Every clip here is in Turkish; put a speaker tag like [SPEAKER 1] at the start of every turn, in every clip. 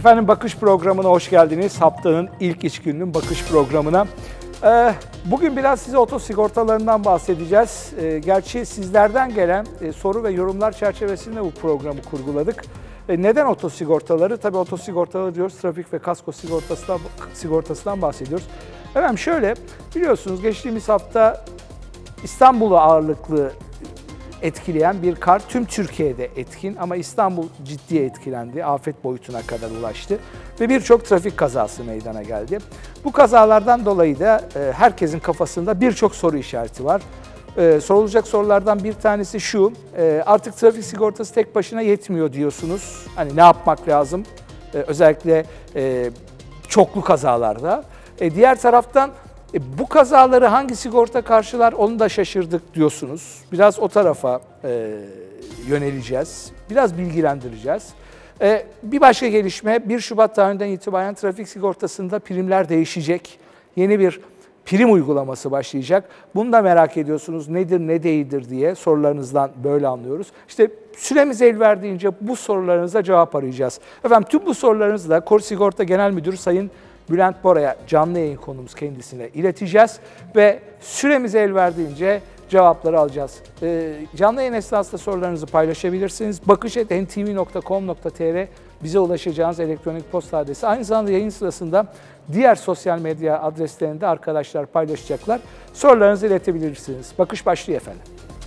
[SPEAKER 1] Efendim Bakış programına hoş geldiniz. Haftanın ilk iş gününün Bakış programına. Bugün biraz size otosigortalarından bahsedeceğiz. Gerçi sizlerden gelen soru ve yorumlar çerçevesinde bu programı kurguladık. Neden otosigortaları? Tabii otosigortaları diyoruz, trafik ve kasko sigortasından bahsediyoruz. Efendim şöyle, biliyorsunuz geçtiğimiz hafta İstanbul'u ağırlıklı etkileyen bir kar tüm Türkiye'de etkin ama İstanbul ciddi etkilendi. Afet boyutuna kadar ulaştı ve birçok trafik kazası meydana geldi. Bu kazalardan dolayı da herkesin kafasında birçok soru işareti var. Sorulacak sorulardan bir tanesi şu, artık trafik sigortası tek başına yetmiyor diyorsunuz. Hani ne yapmak lazım? Özellikle çoklu kazalarda. Diğer taraftan bu kazaları hangi sigorta karşılar onu da şaşırdık diyorsunuz. Biraz o tarafa yöneleceğiz. Biraz bilgilendireceğiz. Bir başka gelişme 1 Şubat tarihinden itibaren trafik sigortasında primler değişecek. Yeni bir prim uygulaması başlayacak. Bunu da merak ediyorsunuz. Nedir, ne değildir diye sorularınızdan böyle anlıyoruz. İşte süremiz el verdiğince bu sorularınıza cevap arayacağız. Efendim tüm bu sorularınızı da Kor Sigorta Genel Müdürü Sayın Bülent Bora'ya canlı yayın konumuz kendisine ileteceğiz ve süremiz el verdiğince cevapları alacağız. Canlı yayın esnasında sorularınızı paylaşabilirsiniz. bakış@ntv.com.tr bize ulaşacağınız elektronik posta adresi. Aynı zamanda yayın sırasında diğer sosyal medya adreslerinde arkadaşlar paylaşacaklar. Sorularınızı iletebilirsiniz. Bakış başlıyor efendim.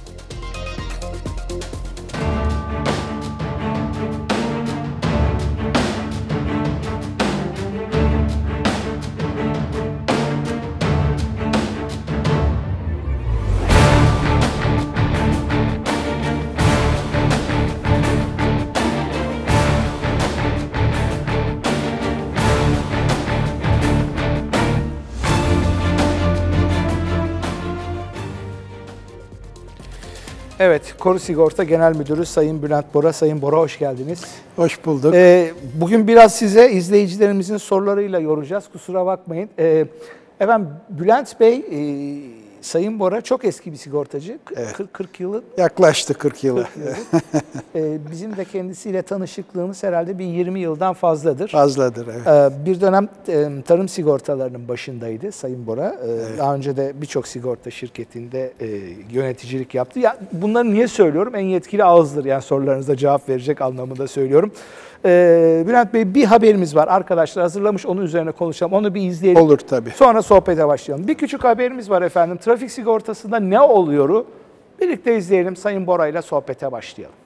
[SPEAKER 1] Evet, Kor Sigorta Genel Müdürü Sayın Bülent Bora. Sayın Bora hoş geldiniz.
[SPEAKER 2] Hoş bulduk.
[SPEAKER 1] Bugün biraz size izleyicilerimizin sorularıyla yoracağız. Kusura bakmayın. Efendim Bülent Bey, Sayın Bora çok eski bir sigortacı.
[SPEAKER 2] Evet.
[SPEAKER 1] 40 yılı.
[SPEAKER 2] Yaklaştı 40 yılı.
[SPEAKER 1] Bizim de kendisiyle tanışıklığımız herhalde bir 20 yıldan fazladır.
[SPEAKER 2] Fazladır, evet.
[SPEAKER 1] Bir dönem tarım sigortalarının başındaydı Sayın Bora. Evet. Daha önce de birçok sigorta şirketinde yöneticilik yaptı. Ya, bunları niye söylüyorum? En yetkili ağızdır. Yani sorularınıza cevap verecek anlamında söylüyorum. Bülent Bey bir haberimiz var. Arkadaşlar hazırlamış, onun üzerine konuşalım. Onu bir izleyelim.
[SPEAKER 2] Olur tabii.
[SPEAKER 1] Sonra sohbete başlayalım. Bir küçük haberimiz var efendim. Trafik sigortasında ne oluyoru? Birlikte izleyelim. Sayın Bora ile sohbete başlayalım.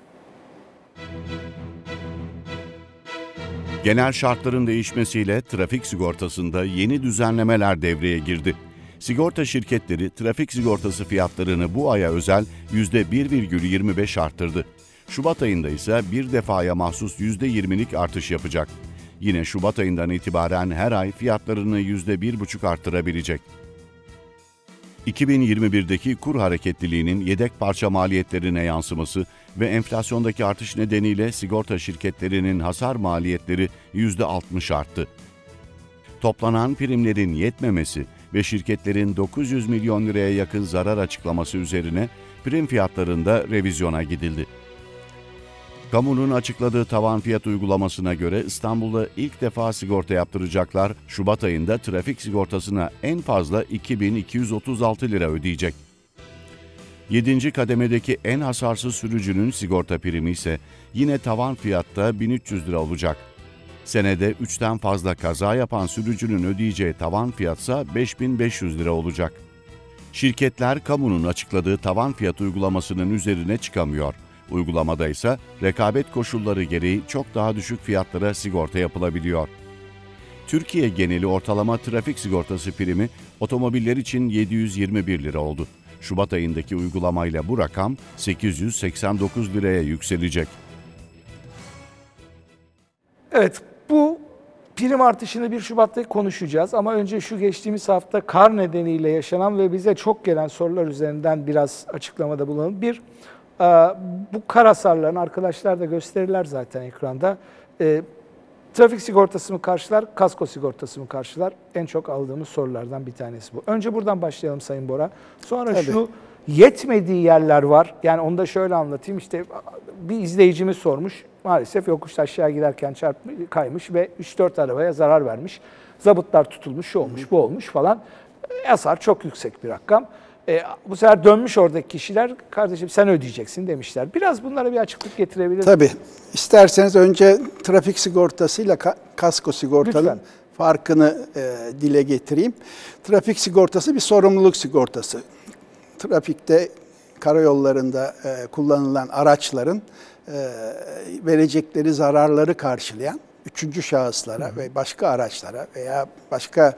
[SPEAKER 3] Genel şartların değişmesiyle trafik sigortasında yeni düzenlemeler devreye girdi. Sigorta şirketleri trafik sigortası fiyatlarını bu aya özel %1,25 arttırdı. Şubat ayında ise bir defaya mahsus %20'lik artış yapacak. Yine Şubat ayından itibaren her ay fiyatlarını %1,5 arttırabilecek. 2021'deki kur hareketliliğinin yedek parça maliyetlerine yansıması ve enflasyondaki artış nedeniyle sigorta şirketlerinin hasar maliyetleri %60 arttı. Toplanan primlerin yetmemesi ve şirketlerin 900 milyon liraya yakın zarar açıklaması üzerine prim fiyatlarında revizyona gidildi. Kamunun açıkladığı tavan fiyat uygulamasına göre İstanbul'da ilk defa sigorta yaptıracaklar Şubat ayında trafik sigortasına en fazla 2.236 lira ödeyecek. 7. kademedeki en hasarsız sürücünün sigorta primi ise yine tavan fiyatta 1300 lira olacak. Senede 3'ten fazla kaza yapan sürücünün ödeyeceği tavan fiyatsa 5500 lira olacak. Şirketler kamunun açıkladığı tavan fiyat uygulamasının üzerine çıkamıyor. Uygulamada ise rekabet koşulları gereği çok daha düşük fiyatlara sigorta yapılabiliyor. Türkiye geneli ortalama trafik sigortası primi otomobiller için 721 lira oldu. Şubat ayındaki uygulamayla bu rakam 889 liraya yükselecek.
[SPEAKER 1] Evet, bu prim artışını 1 Şubat'ta konuşacağız ama önce şu geçtiğimiz hafta kar nedeniyle yaşanan ve bize çok gelen sorular üzerinden biraz açıklamada bulunalım. Bu kar hasarlarını arkadaşlar da gösterirler zaten ekranda. Trafik sigortası mı karşılar, kasko sigortası mı karşılar? En çok aldığımız sorulardan bir tanesi bu. Önce buradan başlayalım Sayın Bora. Sonra
[SPEAKER 2] Tabii.
[SPEAKER 1] şu yetmediği yerler var. Yani onu da şöyle anlatayım. İşte bir izleyicimiz sormuş. maalesef yokuşta aşağı giderken kaymış ve 3-4 arabaya zarar vermiş. Zabıtlar tutulmuş, şu olmuş, bu olmuş falan. Hasar çok yüksek bir rakam. Bu sefer dönmüş oradaki kişiler, kardeşim sen ödeyeceksin demişler. Biraz bunlara bir açıklık getirebilir misiniz?
[SPEAKER 2] Tabii. İsterseniz önce trafik sigortasıyla kasko sigortanın
[SPEAKER 1] Lütfen.
[SPEAKER 2] farkını dile getireyim. Trafik sigortası bir sorumluluk sigortası. Trafikte, karayollarında kullanılan araçların verecekleri zararları karşılayan üçüncü şahıslara ve başka araçlara veya başka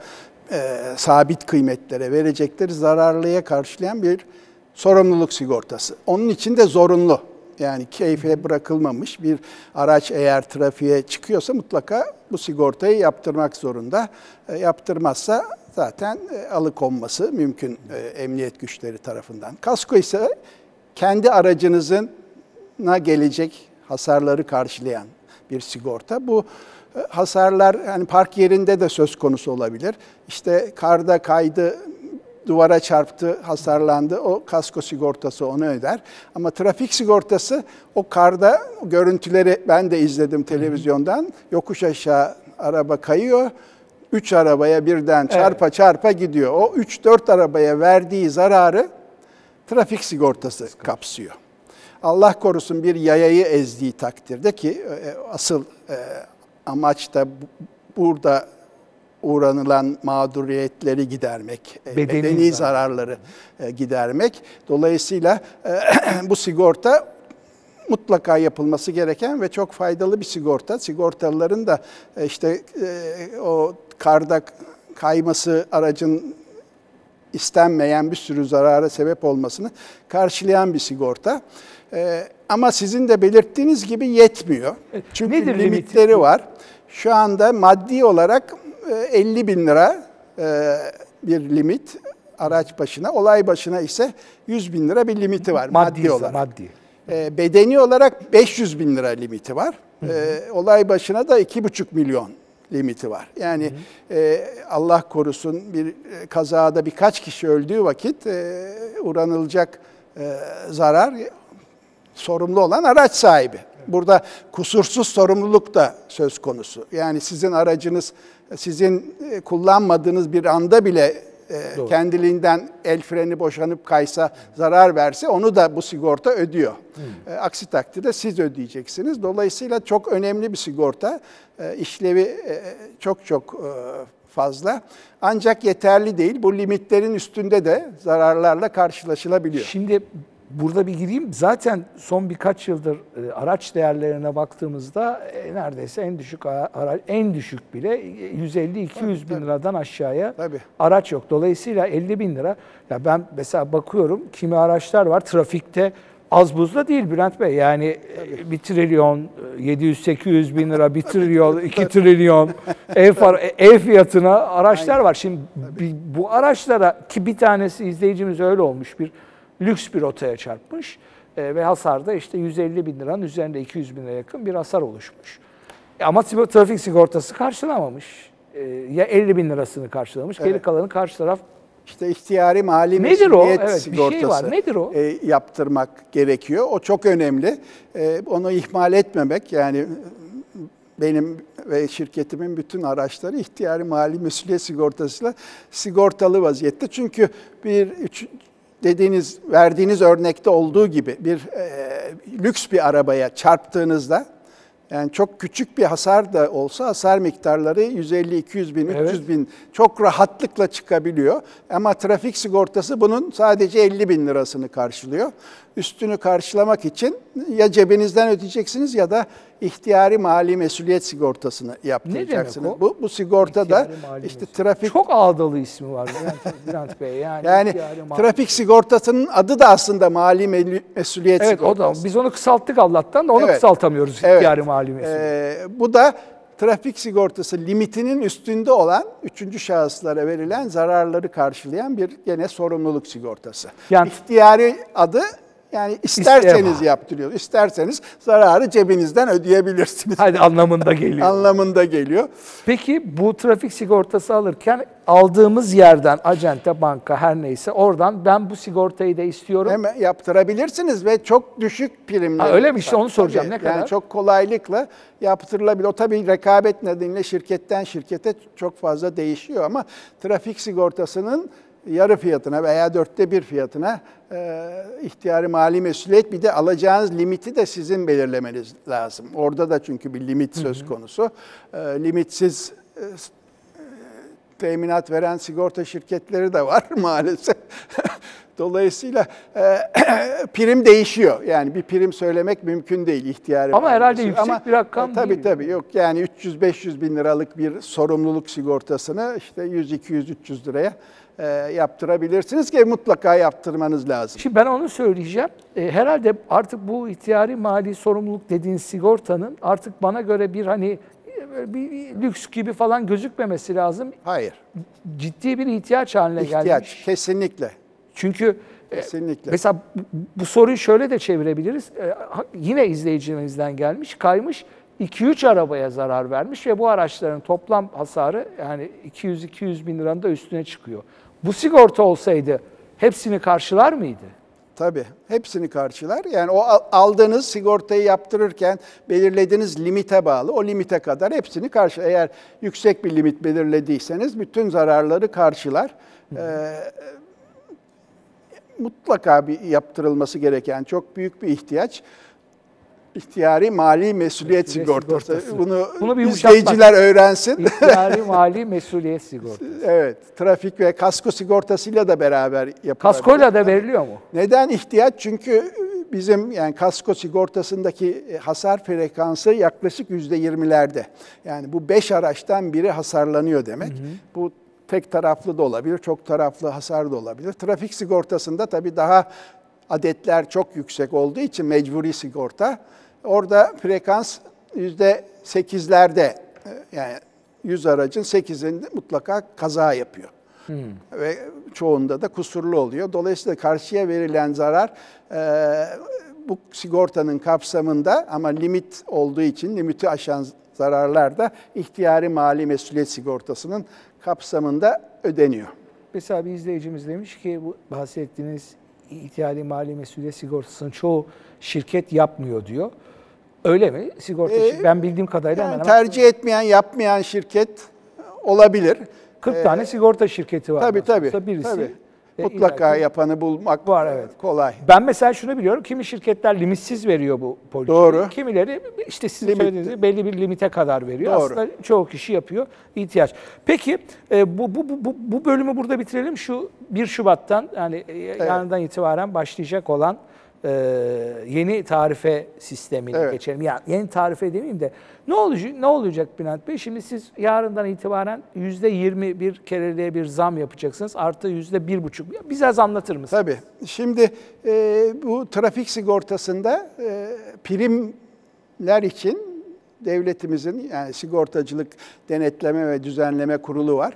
[SPEAKER 2] sabit kıymetlere verecekleri zararlıya karşılayan bir sorumluluk sigortası. Onun için de zorunlu. Yani keyfe bırakılmamış bir araç eğer trafiğe çıkıyorsa mutlaka bu sigortayı yaptırmak zorunda. Yaptırmazsa zaten alıkonması mümkün emniyet güçleri tarafından. Kasko ise kendi aracınızına gelecek hasarları karşılayan bir sigorta. Bu hasarlar yani park yerinde de söz konusu olabilir. İşte karda kaydı, duvara çarptı, hasarlandı. O kasko sigortası onu öder. Ama trafik sigortası o karda görüntüleri ben de izledim televizyondan. Yokuş aşağı araba kayıyor. 3 arabaya birden çarpa gidiyor. O 3-4 arabaya verdiği zararı trafik sigortası kapsıyor. Allah korusun bir yayayı ezdiği takdirde ki asıl amaç da burada uğranılan mağduriyetleri gidermek, bedeni zararları gidermek. Dolayısıyla bu sigorta mutlaka yapılması gereken ve çok faydalı bir sigorta. Sigortalıların da işte o karda kayması aracın istenmeyen bir sürü zarara sebep olmasını karşılayan bir sigorta. Ama sizin de belirttiğiniz gibi yetmiyor. Çünkü
[SPEAKER 1] nedir
[SPEAKER 2] limitleri var. Şu anda maddi olarak 50 bin lira bir limit araç başına, olay başına ise 100 bin lira bir limiti var maddi olarak.
[SPEAKER 1] Maddi.
[SPEAKER 2] Bedeni olarak 500 bin lira limiti var. Olay başına da 2,5 milyon limiti var. Yani Allah korusun bir kazada birkaç kişi öldüğü vakit uğranılacak zarar sorumlu olan araç sahibi. Burada kusursuz sorumluluk da söz konusu. Yani sizin aracınız sizin kullanmadığınız bir anda bile kendiliğinden el freni boşanıp kaysa, zarar verse onu da bu sigorta ödüyor. Aksi takdirde siz ödeyeceksiniz. Dolayısıyla çok önemli bir sigorta. İşlevi çok fazla. Ancak yeterli değil. Bu limitlerin üstünde de zararlarla karşılaşılabiliyor.
[SPEAKER 1] Şimdi burada bir gireyim. Zaten son birkaç yıldır araç değerlerine baktığımızda neredeyse en düşük bile 150-200 bin liradan aşağıya araç yok. Dolayısıyla 50 bin lira. Ya ben mesela bakıyorum kimi araçlar var trafikte az buzda değil Bülent Bey. Yani 1 trilyon 700-800 bin lira, 1 trilyon, 2 trilyon ev fiyatına araçlar var. Şimdi bu araçlara ki bir tanesi izleyicimiz öyle olmuş bir lüks bir otoya çarpmış ve hasarda işte 150 bin liranın üzerinde 200 bin liraya yakın bir hasar oluşmuş. Ama trafik sigortası karşılamamış. Ya 50 bin lirasını karşılamış, geri kalanı karşı taraf.
[SPEAKER 2] İşte ihtiyari mali mesuliyet sigortası
[SPEAKER 1] bir şey var. Nedir o?
[SPEAKER 2] Yaptırmak gerekiyor. O çok önemli. Onu ihmal etmemek yani benim ve şirketimin bütün araçları ihtiyari mali mesuliyet sigortasıyla sigortalı vaziyette. Çünkü verdiğiniz örnekte olduğu gibi bir lüks bir arabaya çarptığınızda yani çok küçük bir hasar da olsa hasar miktarları 150-200 bin, 300 bin çok rahatlıkla çıkabiliyor. Ama trafik sigortası bunun sadece 50 bin lirasını karşılıyor. Üstünü karşılamak için ya cebinizden ödeyeceksiniz ya da ihtiyari mali mesuliyet sigortasını yaptıracaksınız.
[SPEAKER 1] Ne demek o?
[SPEAKER 2] Bu sigorta da işte trafik...
[SPEAKER 1] Çok ağdalı ismi var Bülent Bey.
[SPEAKER 2] Yani trafik sigortasının adı da aslında mali mesuliyet sigortası.
[SPEAKER 1] Evet o da. Biz onu kısalttık Allah'tan da onu kısaltamıyoruz ihtiyari mali mesuliyet.
[SPEAKER 2] Bu da trafik sigortası limitinin üstünde olan üçüncü şahıslara verilen zararları karşılayan bir gene sorumluluk sigortası. Yani, İhtiyari adı Yani isterseniz
[SPEAKER 1] İsteğe
[SPEAKER 2] yaptırıyor, isterseniz zararı cebinizden ödeyebilirsiniz.
[SPEAKER 1] Hadi anlamında geliyor.
[SPEAKER 2] Anlamında geliyor.
[SPEAKER 1] Peki bu trafik sigortası alırken aldığımız yerden, acente, banka her neyse oradan ben bu sigortayı da istiyorum.
[SPEAKER 2] Hemen yaptırabilirsiniz ve çok düşük primler.
[SPEAKER 1] Ha, öyle mi? İşte onu soracağım.
[SPEAKER 2] Tabii,
[SPEAKER 1] Ne kadar?
[SPEAKER 2] Yani çok kolaylıkla yaptırılabilir. O tabii rekabet nedeniyle şirketten şirkete çok fazla değişiyor ama trafik sigortasının yarı fiyatına veya 1/4 fiyatına ihtiyari mali mesuliyet, bir de alacağınız limiti de sizin belirlemeniz lazım. Orada da çünkü bir limit söz konusu. Limitsiz teminat veren sigorta şirketleri de var maalesef. Dolayısıyla prim değişiyor. Yani bir prim söylemek mümkün değil ihtiyari.
[SPEAKER 1] Ama herhalde
[SPEAKER 2] mesuliyet.
[SPEAKER 1] yüksek bir rakam değil.
[SPEAKER 2] Tabii yok. Yani 300-500 bin liralık bir sorumluluk sigortasını işte 100-200-300 liraya yaptırabilirsiniz ki mutlaka yaptırmanız lazım.
[SPEAKER 1] Şimdi ben onu söyleyeceğim. Herhalde artık bu ihtiyari mali sorumluluk dediğin sigortanın artık bana göre bir hani bir lüks gibi falan gözükmemesi lazım.
[SPEAKER 2] Hayır.
[SPEAKER 1] Ciddi bir ihtiyaç haline gelmiş.
[SPEAKER 2] İhtiyaç kesinlikle.
[SPEAKER 1] Çünkü
[SPEAKER 2] Kesinlikle.
[SPEAKER 1] mesela bu soruyu şöyle de çevirebiliriz. Yine izleyicimizden gelmiş, kaymış 2-3 arabaya zarar vermiş ve bu araçların toplam hasarı yani 200-200 bin liranın da üstüne çıkıyor. Bu sigorta olsaydı hepsini karşılar mıydı?
[SPEAKER 2] Tabii. Hepsini karşılar. Yani o aldığınız sigortayı yaptırırken belirlediğiniz limite bağlı. O limite kadar hepsini karşılar. Eğer yüksek bir limit belirlediyseniz bütün zararları karşılar. Mutlaka bir yaptırılması gereken çok büyük bir ihtiyaç. İhtiyari mali mesuliyet sigortası. Bunu
[SPEAKER 1] bir
[SPEAKER 2] izleyiciler öğrensin.
[SPEAKER 1] İhtiyari mali mesuliyet sigortası.
[SPEAKER 2] Evet. Trafik ve kasko sigortasıyla da beraber yapılabilir.
[SPEAKER 1] Kaskoyla da veriliyor mu?
[SPEAKER 2] Neden ihtiyaç? Çünkü bizim yani kasko sigortasındaki hasar frekansı yaklaşık %20'lerde. Yani bu 5 araçtan biri hasarlanıyor demek. Bu tek taraflı da olabilir, çok taraflı hasar da olabilir. Trafik sigortasında tabii daha adetler çok yüksek olduğu için mecburi sigorta. Orada frekans %8'lerde, yani 100 aracın 8'inde mutlaka kaza yapıyor. Ve çoğunda da kusurlu oluyor. Dolayısıyla karşıya verilen zarar bu sigortanın kapsamında ama limit olduğu için limiti aşan zararlar da ihtiyari mali mesuliyet sigortasının kapsamında ödeniyor.
[SPEAKER 1] Mesela bir izleyicimiz demiş ki bu bahsettiğiniz ihtiyari mali mesuliyet sigortasının çoğu şirket yapmıyor diyor. Öyle mi? Sigorta ben bildiğim kadarıyla
[SPEAKER 2] Yani
[SPEAKER 1] hemen
[SPEAKER 2] tercih etmeyen, yapmayan şirket olabilir.
[SPEAKER 1] 40 tane sigorta şirketi var.
[SPEAKER 2] Tabii.
[SPEAKER 1] Birisi
[SPEAKER 2] Tabii. Mutlaka yapanı bulmak
[SPEAKER 1] var, evet.
[SPEAKER 2] kolay.
[SPEAKER 1] Ben mesela şunu biliyorum. Kimi şirketler limitsiz veriyor bu poliçeyi.
[SPEAKER 2] Doğru.
[SPEAKER 1] Kimileri işte sizin söylediğiniz gibi belli bir limite kadar veriyor.
[SPEAKER 2] Doğru.
[SPEAKER 1] Aslında çoğu kişi yapıyor. İhtiyaç. Peki bu bölümü burada bitirelim. Şu 1 Şubat'tan yani yarından itibaren başlayacak olan yeni tarife sistemine geçelim. Yani yeni tarife demeyeyim de ne olacak Bülent Bey? Şimdi siz yarından itibaren %20 bir kereliğe bir zam yapacaksınız. Artı %1,5. Biraz anlatır mısınız?
[SPEAKER 2] Tabii. Şimdi bu trafik sigortasında primler için devletimizin yani Sigortacılık Denetleme ve Düzenleme Kurulu var.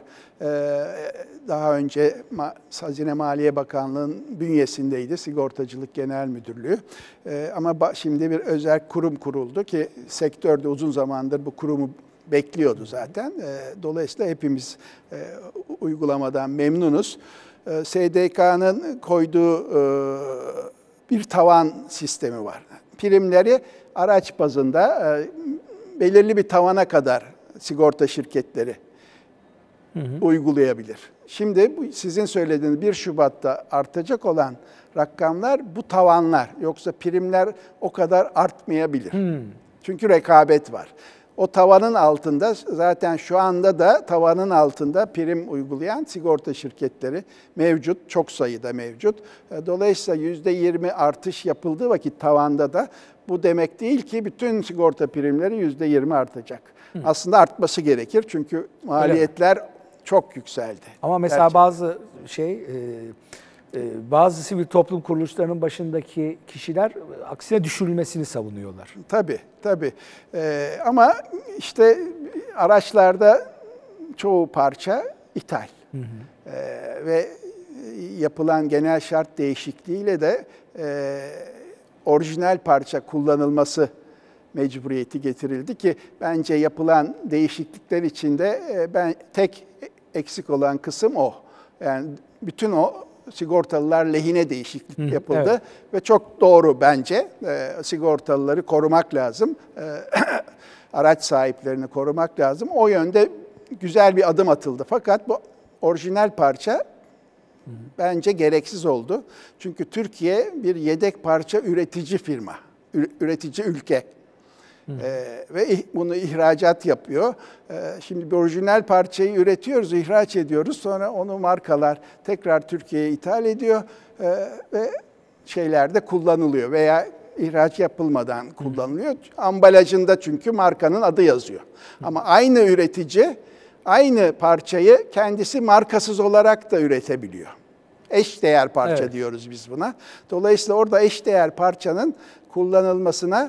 [SPEAKER 2] Daha önce Hazine Maliye Bakanlığı'nın bünyesindeydi Sigortacılık Genel Müdürlüğü. Ama şimdi bir özel kurum kuruldu ki sektörde uzun zamandır bu kurumu bekliyordu zaten. Dolayısıyla hepimiz uygulamadan memnunuz. SDK'nın koyduğu bir tavan sistemi var. Primleri araç bazında belirli bir tavana kadar sigorta şirketleri uygulayabilir. Şimdi bu sizin söylediğiniz 1 Şubat'ta artacak olan rakamlar bu tavanlar. Yoksa primler o kadar artmayabilir. Çünkü rekabet var. O tavanın altında zaten şu anda da tavanın altında prim uygulayan sigorta şirketleri mevcut. Çok sayıda mevcut. Dolayısıyla %20 artış yapıldığı vakit tavanda da bu demek değil ki bütün sigorta primleri %20 artacak. Aslında artması gerekir çünkü maliyetler çok yükseldi.
[SPEAKER 1] Ama mesela bazı sivil toplum kuruluşlarının başındaki kişiler aksine düşürülmesini savunuyorlar.
[SPEAKER 2] Tabii. Ama işte araçlarda çoğu parça ithal. Ve yapılan genel şart değişikliğiyle de orijinal parça kullanılması mecburiyeti getirildi ki bence yapılan değişiklikler içinde ben tek eksik olan kısım o. Yani bütün o sigortalılar lehine değişiklik yapıldı
[SPEAKER 1] evet.
[SPEAKER 2] ve çok doğru bence. Sigortalıları korumak lazım. Araç sahiplerini korumak lazım. O yönde güzel bir adım atıldı. Fakat bu orijinal parça bence gereksiz oldu. Çünkü Türkiye bir yedek parça üretici firma, üretici ülke. Ve bunu ihracat yapıyor. Şimdi bir orijinal parçayı üretiyoruz, ihraç ediyoruz. Sonra onu markalar tekrar Türkiye'ye ithal ediyor ve şeylerde kullanılıyor veya ihraç yapılmadan kullanılıyor. Ambalajında çünkü markanın adı yazıyor. Ama aynı üretici aynı parçayı kendisi markasız olarak da üretebiliyor. Eşdeğer parça diyoruz biz buna. Dolayısıyla orada eşdeğer parçanın kullanılmasına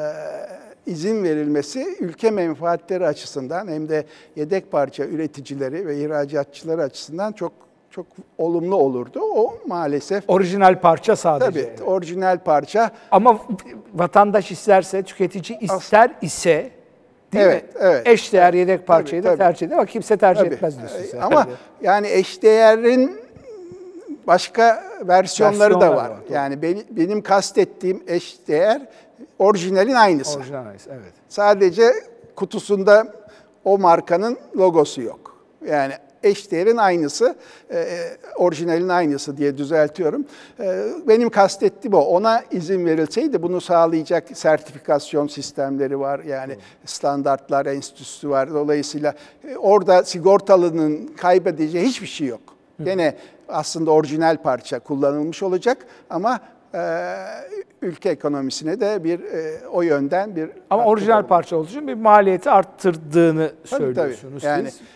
[SPEAKER 2] izin verilmesi ülke menfaatleri açısından hem de yedek parça üreticileri ve ihracatçıları açısından çok olumlu olurdu. O maalesef
[SPEAKER 1] Orijinal parça sadece.
[SPEAKER 2] tabii orijinal parça.
[SPEAKER 1] Ama vatandaş isterse, tüketici ister ise değil mi?
[SPEAKER 2] Evet.
[SPEAKER 1] Eşdeğer yedek parçayı da
[SPEAKER 2] Tabii.
[SPEAKER 1] tercih eder ama kimse tercih
[SPEAKER 2] Tabii.
[SPEAKER 1] etmez diyorsunuz. Yani.
[SPEAKER 2] Ama yani eşdeğerin başka versiyonları da var.
[SPEAKER 1] var,
[SPEAKER 2] Yani benim kastettiğim eşdeğer orijinalin aynısı.
[SPEAKER 1] Orijinal aynısı, evet.
[SPEAKER 2] Sadece kutusunda o markanın logosu yok. Yani eşdeğerin aynısı, orijinalin aynısı diye düzeltiyorum. Benim kastettiğim o. Ona izin verilseydi bunu sağlayacak sertifikasyon sistemleri var. Yani standartlar enstitüsü var. Dolayısıyla orada sigortalının kaybedeceği hiçbir şey yok. Gene aslında orijinal parça kullanılmış olacak ama ülke ekonomisine de bir o yönden bir...
[SPEAKER 1] Ama orijinal parça olduğu için bir maliyeti arttırdığını söylüyorsunuz
[SPEAKER 2] yani
[SPEAKER 1] siz.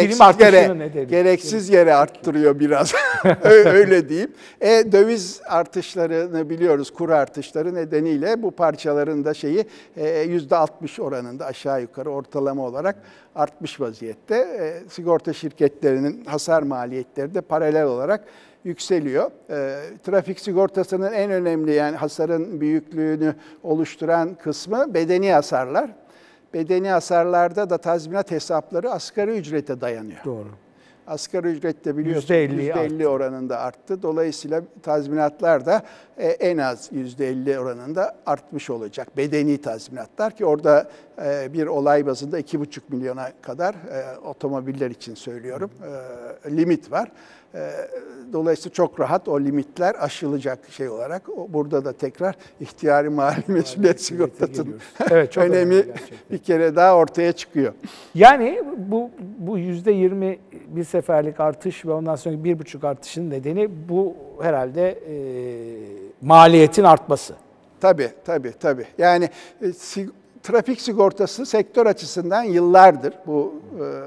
[SPEAKER 2] gereksiz yere arttırıyor biraz. Öyle diyeyim. Döviz artışlarını biliyoruz, kur artışları nedeniyle bu parçaların da şeyi %60 oranında aşağı yukarı ortalama olarak artmış vaziyette. Sigorta şirketlerinin hasar maliyetleri de paralel olarak yükseliyor. Trafik sigortasının en önemli yani hasarın büyüklüğünü oluşturan kısmı bedeni hasarlar. Bedeni hasarlarda da tazminat hesapları asgari ücrete dayanıyor.
[SPEAKER 1] Doğru.
[SPEAKER 2] Asgari ücret de biliyorsunuz
[SPEAKER 1] %50
[SPEAKER 2] oranında arttı. Dolayısıyla tazminatlar da en az %50 oranında artmış olacak. Bedeni tazminatlar ki orada bir olay bazında 2,5 milyona kadar otomobiller için söylüyorum limit var. Dolayısıyla çok rahat o limitler aşılacak şey olarak. Burada da tekrar ihtiyari mali mesuliyet sigortasının önemi bir kere daha ortaya çıkıyor.
[SPEAKER 1] Yani bu %20 bir seferlik artış ve ondan sonra 1,5 artışın nedeni bu herhalde maliyetin artması.
[SPEAKER 2] Tabii. Yani trafik sigortası sektör açısından yıllardır bu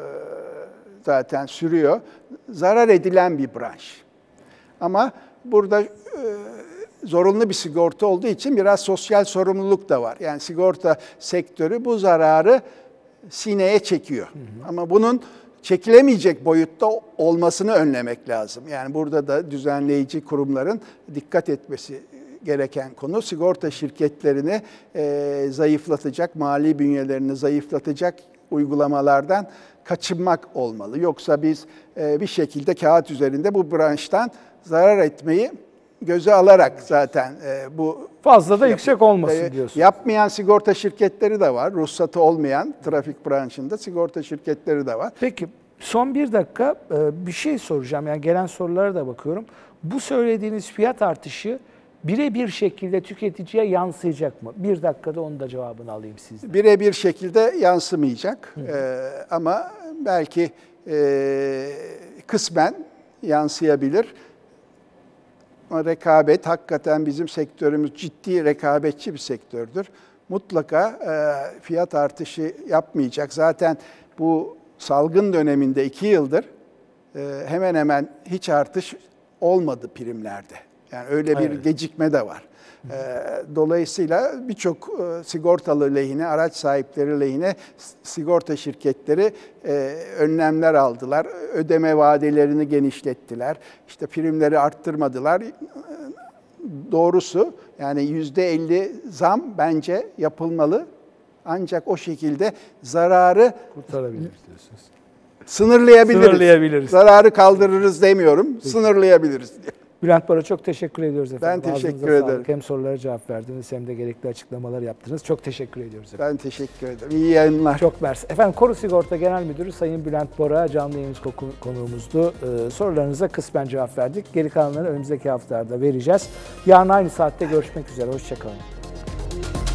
[SPEAKER 2] zaten sürüyor. Zarar edilen bir branş. Ama burada zorunlu bir sigorta olduğu için biraz sosyal sorumluluk da var. Yani sigorta sektörü bu zararı sineye çekiyor. Ama bunun çekilemeyecek boyutta olmasını önlemek lazım. Yani burada da düzenleyici kurumların dikkat etmesi gereken konu sigorta şirketlerini zayıflatacak, mali bünyelerini zayıflatacak uygulamalardan kaçınmak olmalı. Yoksa biz bir şekilde kağıt üzerinde bu branştan zarar etmeyi göze alarak zaten bu...
[SPEAKER 1] Fazla da yüksek olmasın diyorsun.
[SPEAKER 2] Yapmayan sigorta şirketleri de var. Ruhsatı olmayan trafik branşında sigorta şirketleri de var.
[SPEAKER 1] Peki son bir dakika bir şey soracağım. Yani gelen sorulara da bakıyorum. Bu söylediğiniz fiyat artışı birebir şekilde tüketiciye yansıyacak mı? Bir dakikada onun da cevabını alayım sizden.
[SPEAKER 2] Birebir şekilde yansımayacak ama belki kısmen yansıyabilir. Rekabet hakikaten bizim sektörümüz ciddi rekabetçi bir sektördür. Mutlaka fiyat artışı yapmayacak. Zaten bu salgın döneminde 2 yıldır hemen hemen hiç artış olmadı primlerde. Yani öyle bir
[SPEAKER 1] Evet.
[SPEAKER 2] gecikme de var. Dolayısıyla birçok sigortalı lehine, araç sahipleri lehine sigorta şirketleri önlemler aldılar. Ödeme vadelerini genişlettiler. İşte primleri arttırmadılar. Doğrusu yani %50 zam bence yapılmalı. Ancak o şekilde zararı
[SPEAKER 1] Kurtarabiliriz diyorsunuz.
[SPEAKER 2] sınırlayabiliriz. Zararı kaldırırız demiyorum, sınırlayabiliriz diye.
[SPEAKER 1] Bülent Bora çok teşekkür ediyoruz efendim.
[SPEAKER 2] Ben teşekkür
[SPEAKER 1] Ağzınıza
[SPEAKER 2] ederim.
[SPEAKER 1] sağlık. Hem sorulara cevap verdiniz hem de gerekli açıklamalar yaptınız. Çok teşekkür ediyoruz efendim.
[SPEAKER 2] Ben teşekkür ederim. İyi yayınlar.
[SPEAKER 1] Çok mersi. Efendim Koru Sigorta Genel Müdürü Sayın Bülent Bora canlı yayınımız konuğumuzdu. Sorularınıza kısmen cevap verdik. Geri kalanları önümüzdeki haftalarda vereceğiz. Yarın aynı saatte görüşmek üzere. Hoşçakalın.